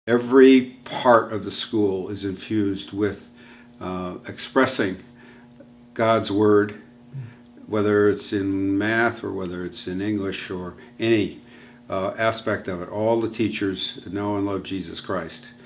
Every part of the school is infused with expressing God's Word, whether it's in math or whether it's in English or any aspect of it. All the teachers know and love Jesus Christ.